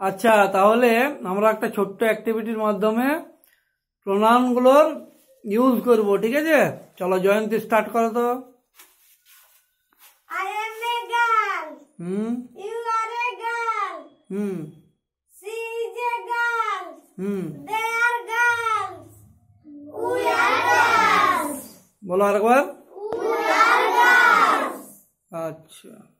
আচ্ছা, তাহলে আমরা একটা ছোট্ট অ্যাক্টিভিটির মাধ্যমে প্রোনাউনগুলোর ইউজ করব, ঠিক আছে? চলো জয়ন্তী স্টার্ট করো তো। I am a girl. You are a girl. She is a girl. They are girls. We are girls. বলো আরেকবার। We are girls. আচ্ছা।